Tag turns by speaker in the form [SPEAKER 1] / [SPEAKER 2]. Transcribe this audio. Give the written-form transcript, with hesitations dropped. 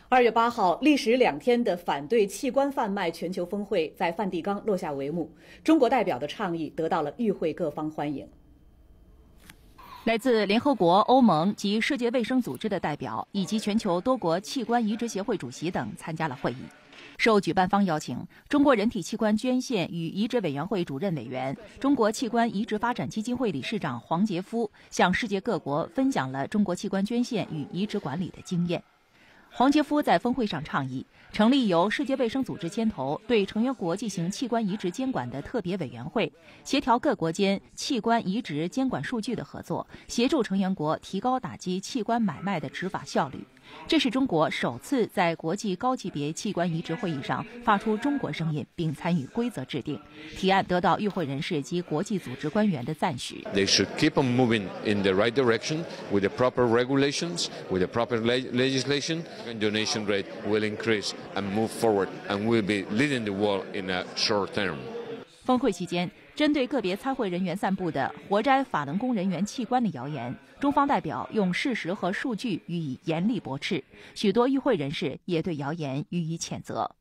[SPEAKER 1] 2月8号，历时2天的反对器官贩卖全球峰会在梵蒂冈落下帷幕。中国代表的倡议得到了与会各方欢迎。
[SPEAKER 2] 来自联合国、欧盟及世界卫生组织的代表，以及全球多国器官移植协会主席等参加了会议。受举办方邀请，中国人体器官捐献与移植委员会主任委员、中国器官移植发展基金会理事长黄杰夫向世界各国分享了中国器官捐献与移植管理的经验。黄杰夫在峰会上倡议成立由世界卫生组织牵头对成员国进行器官移植监管的特别委员会，协调各国间器官移植监管数据的合作，协助成员国提高打击器官买卖的执法效率。这是中国首次在国际高级别器官移植会议上发出中国声音，并参与规则制定。提案得到与会人士及国际组织官员的赞许。
[SPEAKER 3] They should keep on moving in the right direction with the proper regulations, with the proper legislation. The donation rate will increase and move forward, and will be leading the world in a short term.
[SPEAKER 2] 峰会期间，针对个别参会人员散布的活摘法轮功人员器官的谣言，中方代表用事实和数据予以严厉驳斥。许多与会人士也对谣言予以谴责。